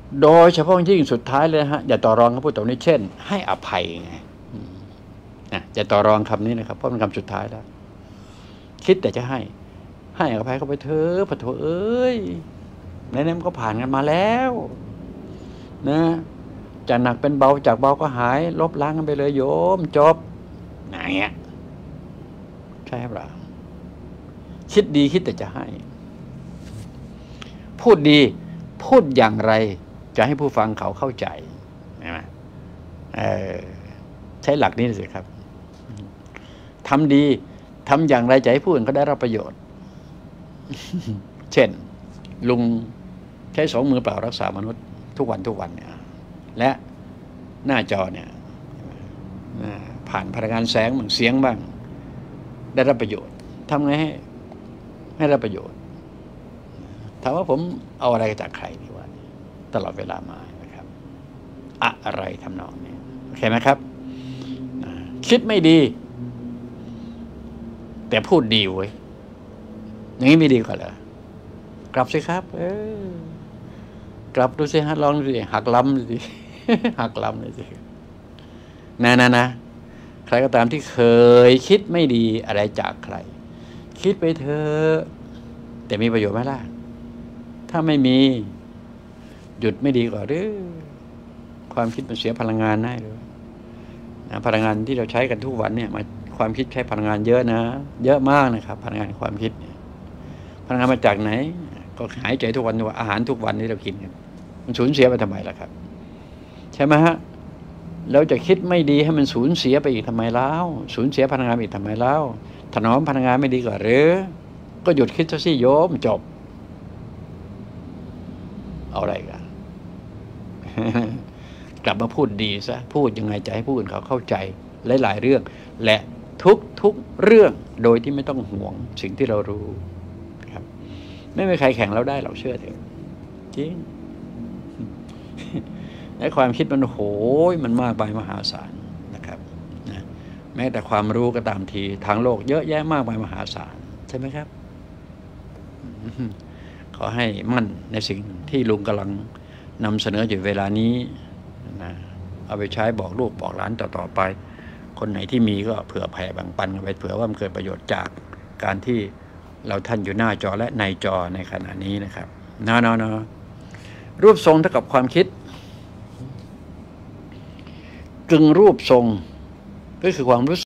โดยเฉพาะยิ่งสุดท้ายเลยฮะอย่าต่อรองคำพูดตรงนี้เช่นให้อภัยไงอย่าต่อรองคำนี้นะครับเพราะเป็นคำสุดท้ายแล้วคิดแต่จะให้อภัยเขาไปเถอะพระโถเอ้ยในนั้นมันก็ผ่านกันมาแล้วนะจากหนักเป็นเบาจากเบาก็หายลบล้างกันไปเลยโยมจบอย่างเงี้ยใช่ไหมคิดดีคิดแต่จะให้พูดดีพูดอย่างไรจะให้ผู้ฟังเขาเข้าใจใช่ไหมใช้หลักนี้สิครับทำดีทำอย่างไรจะให้ผู้อื่นเขาได้รับประโยชน์เช่นลุงใช้2 มือเปล่ารักษามนุษย์ทุกวันเนี่ยและหน้าจอเนี่ยผ่านพลังงานแสงบ้างเสียงบ้างได้รับประโยชน์ทำไงให้รับประโยชน์ถามว่าผมเอาอะไรจากใครดีวะตลอดเวลามานะครับอะไรทำนองนี้โอเคไหมครับคิดไม่ดีแต่พูดดีเว้ยอย่างนี้ไม่ดีกว่าเหรอกลับสิครับกลับดูสิฮะลองดูสิหักล้ำดูสิ หักล้ำเลยสินะใครก็ตามที่เคยคิดไม่ดีอะไรจากใครคิดไปเถอะแต่มีประโยชน์ไหมล่ะถ้าไม่มีหยุดไม่ดีกว่าหรือความคิดมันเสียพลังงานได้เลยพลังงานที่เราใช้กันทุกวันเนี่ยความคิดใช้พลังงานเยอะนะเยอะมากนะครับพลังงานความคิดเนี่ยพลังงานมาจากไหนก็หายใจทุกวันอาหารทุกวันที่เรากินกันมันสูญเสียไปทำไมล่ะครับใช่ไหมฮะเราจะคิดไม่ดีให้มันสูญเสียไปอีกทำไมเล่าสูญเสียพลังงานอีกทำไมเล่าถนอมพลังงานไม่ดีกว่าหรือก็หยุดคิดซะสิโยมจบเอาอะไรกัน กลับมาพูดดีซะพูดยังไงจะให้ผู้อื่นเขาเข้าใจหลายๆเรื่องและทุกเรื่องโดยที่ไม่ต้องห่วงสิ่งที่เรารู้ครับไม่มีใครแข่งเราได้เราเชื่อเถอะจริงและความคิดมันโหยมันมากไปมหาศาลนะครับนะแม้แต่ความรู้ก็ตามทีทางโลกเยอะแยะมากไปมหาศาลใช่ไหมครับขอให้มั่นในสิ่งที่ลุงกำลังนำเสนออยู่เวลานี้นะเอาไปใช้บอกลูกบอกหลานต่อไปคนไหนที่มีก็เผื่อแผ่แบ่งปันกันไปเผื่อว่ามันเกิดประโยชน์จากการที่เราท่านอยู่หน้าจอและในจอในขณะนี้นะครับรูปทรงเท่ากับความคิดกึ่งรูปทรงก็คือความรู้สึก